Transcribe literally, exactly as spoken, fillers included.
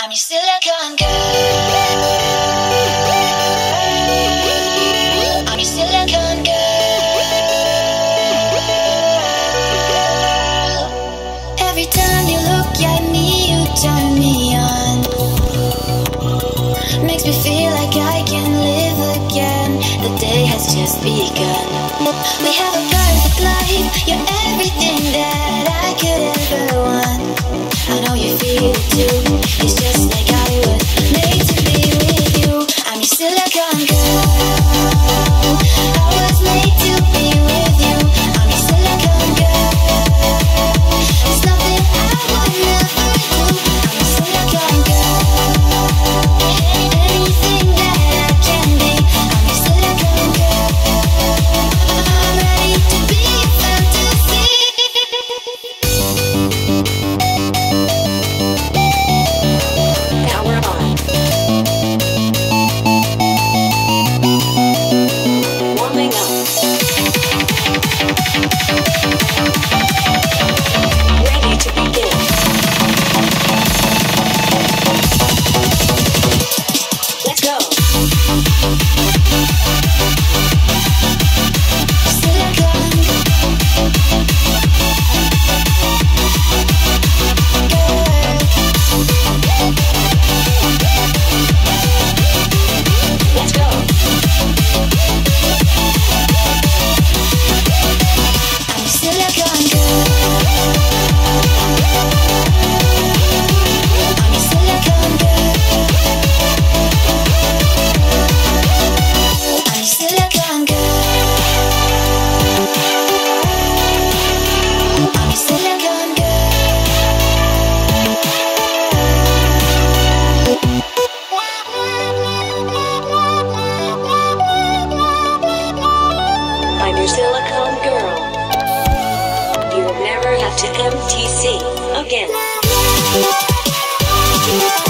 I'm your silicone girl. I'm your silicone girl. Every time you look at me, you turn me on. Makes me feel like I can live again. The day has just begun. We have a perfect life. You're everything that I could ever want. I know you feel it too. It's just like Hollywood, made to be with you. I'm your silicone girl. I was made to be with you. I'm your silicone girl. There's nothing I would never do. I'm your silicone girl. Anything that I can be. I'm your silicone girl. I'm ready to be a fantasy. Power on. Warming up. Ready to begin. Let's go. Silicone girl. Let's go. I'm your silicone girl. I'm your silicone girl. I'm your silicone girl. I'm your silicone girl. I'm your silicone girl. You'll never have to M T C again.